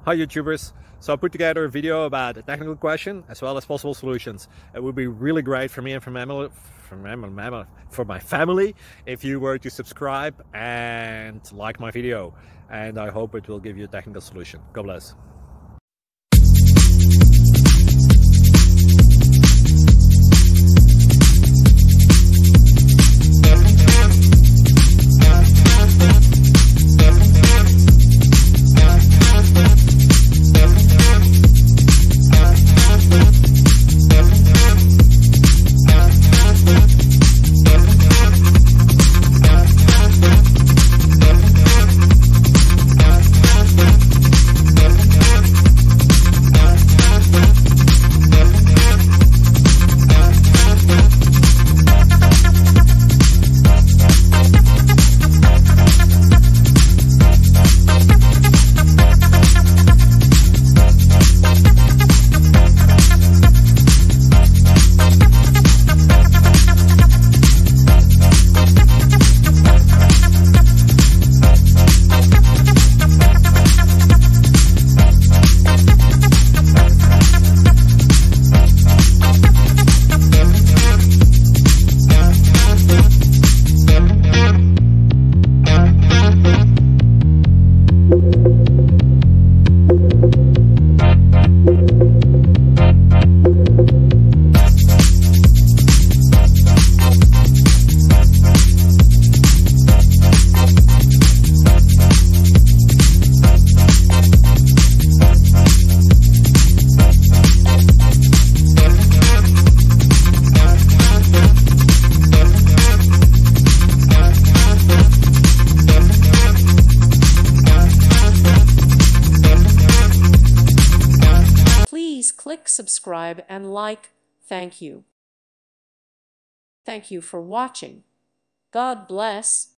Hi YouTubers! So I put together a video about a technical question as well as possible solutions. It would be really great for me and for my family if you were to subscribe and like my video, and I hope it will give you a technical solution. God bless. Please click subscribe and like. Thank you. Thank you for watching. God bless.